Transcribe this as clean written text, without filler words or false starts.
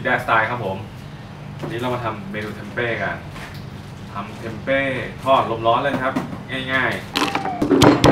แดสไตล์ครับผมวันนี้เรามาทำเมนูเทมเป้กันทำเทมเป้ทอดลมร้อนเลยครับง่ายๆ